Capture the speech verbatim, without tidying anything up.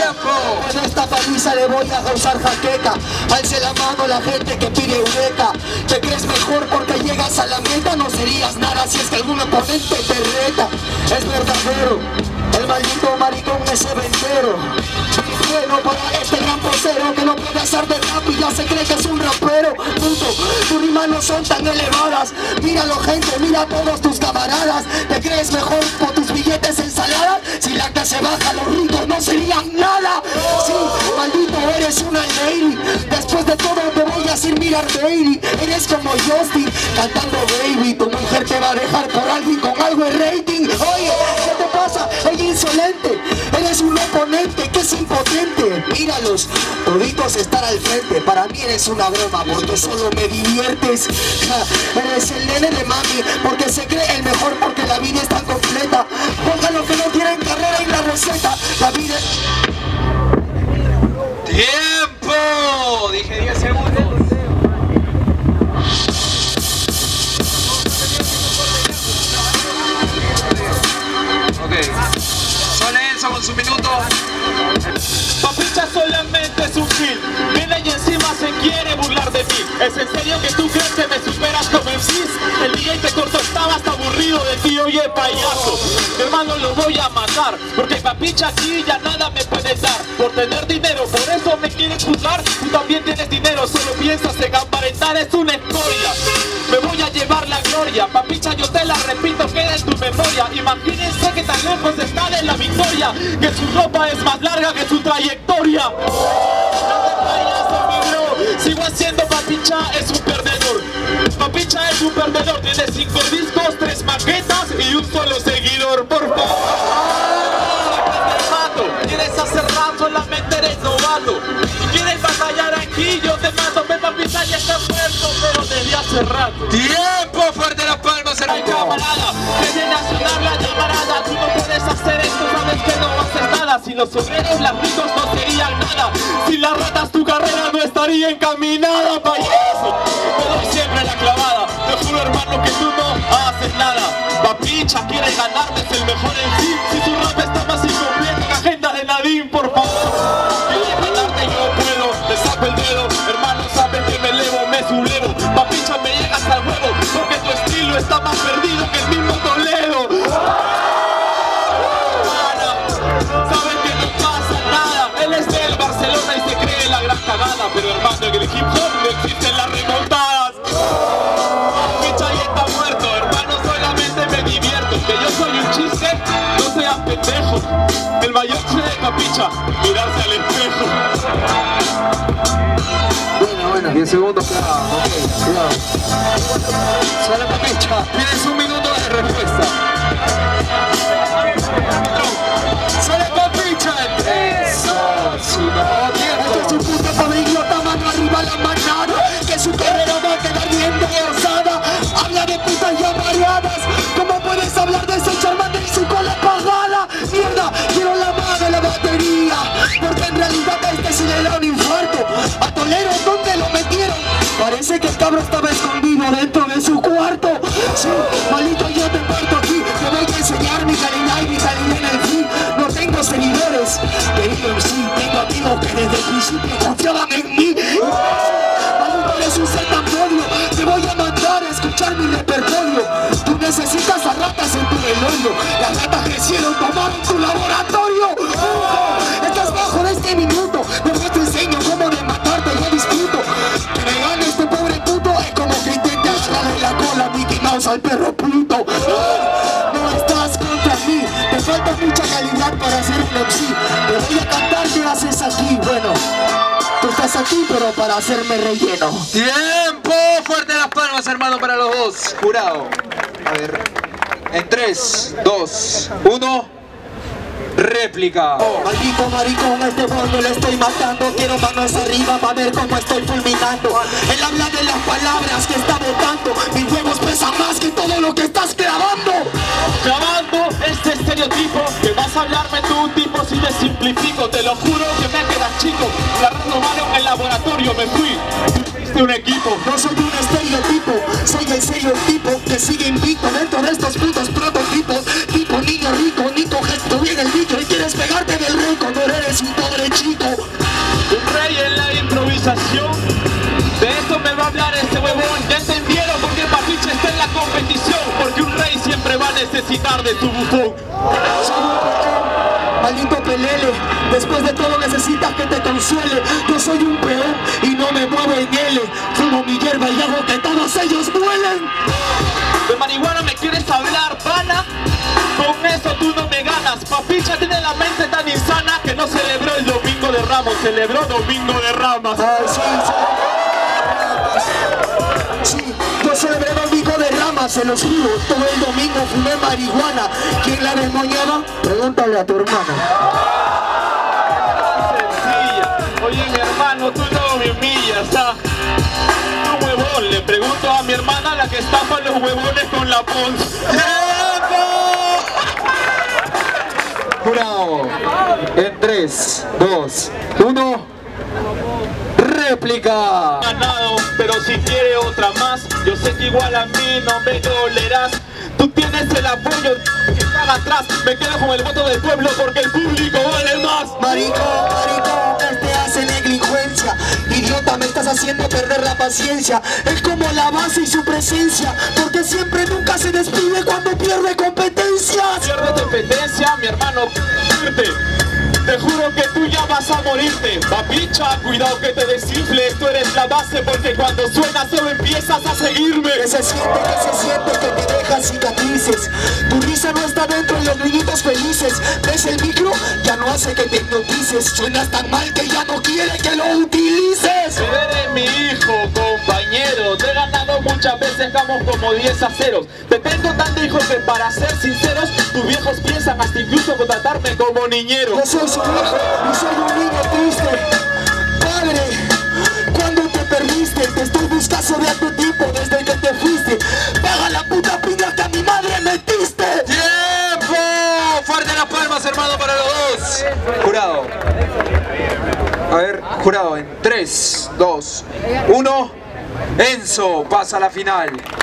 En esta paliza le voy a causar jaqueca. Alce la mano la gente que pide eureka. Te crees mejor porque llegas a la meta. No serías nada si es que algún oponente te reta. Es verdadero, el maldito maricón ese ventero. Bueno para este gran posero que no puede hacer de rap y ya se cree que es un rapero. Punto, tus rimas no son tan elevadas. Míralo gente, mira a todos tus camaradas. Te crees mejor por tus billetes ensaladas. Si la clase baja los ricos no serían nada. Sí, maldito eres una lady. Después de todo te voy a hacer mirar baby. Eres como Justin cantando baby. Tu mujer te va a dejar por alguien con algo de rating. Oye, ¿qué te pasa? Ella insolente. Eres un oponente que es impotente. Míralos, toditos estar al frente. Para mí eres una broma porque solo me diviertes. Ja, eres el nene de mami porque se cree el mejor porque la vida es tan completa. Pongan lo que no tienen carrera en la receta. La vida es... ¡Tiempo! Dije diez segundos. Ok. Solenzo con su minuto. Papicha solamente es un kill. Viene y encima se quiere burlar de mí. ¿Es en serio que tú crees que me superas como M Cs? El día te corto estaba hasta aburrido de ti. Oye payaso, mi hermano lo voy a matar. Porque Papicha aquí ya nada me puede dar. Por tener dinero, por eso me quieren juzgar. Tú también tienes dinero, solo piensas en aparentar. Es una escoria, me voy a llevar la gloria. Papicha yo te la repito, queda en tu memoria. Imagínense que tan lejos está de la victoria, que su ropa es más larga que su trayectoria. Payaso, mi bro, sigo haciendo Papicha es un perdedor. Papicha es un perdedor, tiene cinco discos, tres maquetas y un solo seguidor, por favor. Te mato, quieres hacer rap, solamente eres novato. Quieres batallar aquí, yo te mato. Me Papicha ya está muerto, pero desde hace rato. ¡Tiempo! ¡Fuerte las palmas, Ay, hermano! camarada, que viene a sonar la llamarada. Tú no puedes hacer esto, sabes que no haces nada. Si los obreros, las ricos no serían nada. Si las ratas, tu carrera no estaría encaminada, payaso. Te doy siempre la clavada. Te juro, hermano, que tú no haces nada. Papicha quiere ganarme, es el mejor en sí. Si tu rap está más incompleto que agenda de Nadine, por favor. Quiere ganarte, yo puedo, te saco el dedo. Hermano, sabes que me elevo, me sublevo. Papicha, me llegas al huevo, porque tu estilo está más perdido que el mismo Toledo. Sabes que no pasa nada. Él es del Barcelona y se cree la gran cagada. Pero hermano, en el hip hop no existen las remontadas. Papicha ya está muerto, hermano, solamente me divierto. Que yo soy un chiste, no sean pendejos. El mayor chiste de Papicha, mirarse al espejo. Bueno, bueno, diez segundos queda, ok, cuidado. Sale Papicha, tienes un minuto de respuesta. Sale Papicha en tres, dos, uno, tiempo. Este es un puto pabellota, mano arriba la manada. Que su carrera va a quedar bien degorzada. Habla de putas ya mareadas. ¿Cómo puedes hablar de ese charman y su cola apagada? Mierda, quiero la mano de la batería. Porque en realidad este sí le da un infarto. A Tolero, ¿dónde lo metieron? Parece que el cabro estaba escondido dentro de su cuarto. Sí, malito, yo te parto aquí. Te voy a enseñar mi calidad y mi calidad en el fin. No tengo seguidores, querido, sí, tengo amigos que desde el principio confiaban en mí. Malito, eres un ser tan podio. Te voy a mandar a escuchar mi repertorio. Tú necesitas a ratas en tu velorio. Las ratas crecieron, tomaron tu laboratorio. Estás bajo de este minuto. Después te enseño cómo de matarte yo disfruto. Que me gane este pobre puto es como que intente agarrarle la cola a Mickey Mouse al perro Pluto. No estás contra mí, te falta mucha calidad para ser un M C. Te voy a cantar, ¿qué haces aquí? Bueno, tú estás aquí pero para hacerme relleno. ¡Tiempo! Fuerte las palmas, hermano, para los dos. Jurado. A ver. En tres, dos, uno. Réplica. Oh, maldito maricón, a este fondo le estoy matando. Quiero manos arriba para ver cómo estoy fulminando. Él habla de las palabras que está botando. Mis huevos pesan más que todo lo que estás grabando. Grabando este estereotipo, que vas a hablarme tú, tipo, si te simplifico. Te lo juro que me quedas chico. Agarrando mano en el laboratorio me fui. De un equipo. No soy un estereotipo, soy el serio tipo que sigue invicto dentro de estos putos prototipos. Tipo niño rico, Nico perfecto, viene el dicho y quieres pegarte del rey cuando eres un pobre chico. Un rey en la improvisación. De esto me va a hablar este huevón. Ya entendieron por qué Papicha está en la competición. Porque un rey siempre va a necesitar de tu bufón. Maldito pelele, después de todo necesitas que te consuele. Yo soy un peón y no me muevo en L. Fumo mi hierba y hago que todos ellos vuelen. De marihuana me quieres hablar, pana. Con eso tú no me ganas. Papicha tiene la mente tan insana que no celebró el Domingo de Ramos, celebró Domingo de Ramas. Ay, sí, sí. Sí, yo celebré Domingo de Ramas, se los juro. Todo el domingo fumé marihuana. ¿Quién la desmoñaba? Pregúntale a tu hermana. Sencilla. Oye, mi hermano, tú no me humillas, ¿ah? Un huevón, le pregunto a mi hermana, la que estafa los huevones con la Pons. Jurado, en tres, dos, uno, réplica. Ganado, pero si quiere otra más, yo sé que igual a mí no me dolerás. Tú tienes el apoyo que están atrás, me quedo con el voto del pueblo porque el público vale más. Marico, marico, este hace negligencia. Idiota, me estás haciendo perder la paciencia. Es como la base y su presencia, porque siempre nunca se despide cuando pierde competencias. Pierde competencia, mi hermano, irte. Te juro que tú ya vas a morirte. Papicha, cuidado que te desinfles. Tú eres la base porque cuando suena solo empiezas a seguirme. Que se siente, que se siente que te dejas cicatrices. Tu risa no está dentro de los niñitos felices. ¿Ves el micro? Ya no hace que te hipnotices. Suenas tan mal que ya no quiere que lo utilices. Eres mi hijo, compañero. Te he ganado muchas veces, vamos como diez a cero. Te tengo tanto hijo que para ser sinceros, tus viejos piensan hasta incluso contratarme como niñero. Yo soy su hijo y soy un niño triste. Padre, cuando te perdiste, te estoy buscando de tu tipo desde que te fuiste. Paga la puta piña que a mi madre metiste. ¡Tiempo! Fuerte las palmas, hermano, para los dos. Jurado. A ver, jurado, en tres, dos, uno. Enzo pasa a la final.